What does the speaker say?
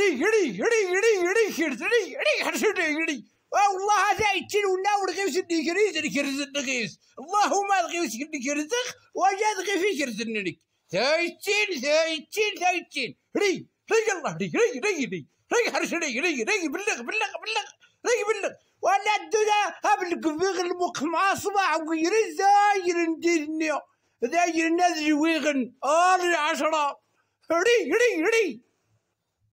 والله هذا يتين ولا ورغيوس النكريز الكرز النغيس اللهم الغيوس النكرزخ وجاد غيفي كرز النك ثايتين ري الله ري حرش ري بلغ وانا الدنيا هبلك في المقمع صباح ويري زاير نديرني زاير نادري ويغن 10 ري